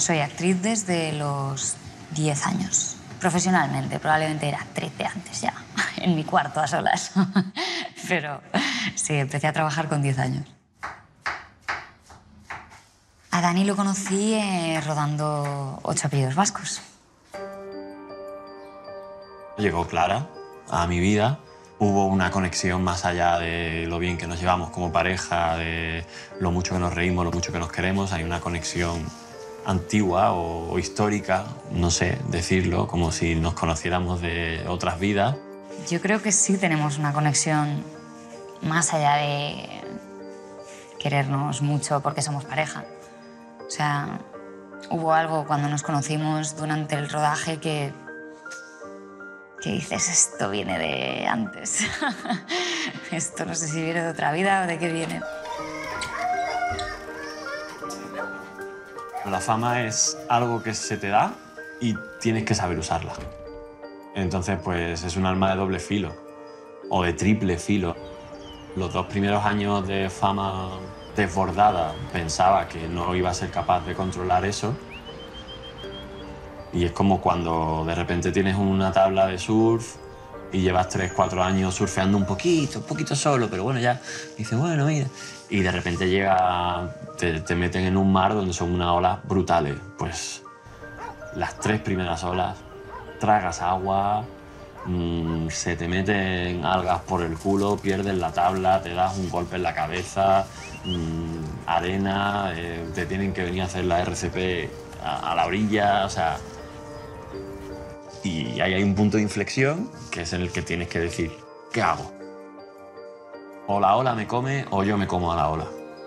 Soy actriz desde los 10 años. Profesionalmente, probablemente era actriz de antes ya, en mi cuarto a solas. Pero sí, empecé a trabajar con 10 años. A Dani lo conocí rodando 8 apellidos vascos. Llegó Clara a mi vida. Hubo una conexión más allá de lo bien que nos llevamos como pareja, de lo mucho que nos reímos, lo mucho que nos queremos. Hay una conexión antigua o histórica, no sé decirlo, como si nos conociéramos de otras vidas. Yo creo que sí tenemos una conexión más allá de querernos mucho porque somos pareja. O sea, hubo algo cuando nos conocimos durante el rodaje que dices, esto viene de antes. Esto no sé si viene de otra vida o de qué viene. La fama es algo que se te da y tienes que saber usarla. Entonces, pues es un arma de doble filo o de triple filo. Los 2 primeros años de fama desbordada pensaba que no iba a ser capaz de controlar eso. Y es como cuando de repente tienes una tabla de surf y llevas 3, 4 años surfeando un poquito solo, pero bueno, ya dices, bueno, mira. Y de repente te meten en un mar donde son unas olas brutales. Pues las 3 primeras olas, tragas agua, se te meten algas por el culo, pierdes la tabla, te das un golpe en la cabeza, arena, te tienen que venir a hacer la RCP a la orilla, o sea... Y ahí hay un punto de inflexión que es en el que tienes que decir, ¿qué hago? O la ola me come o yo me como a la ola.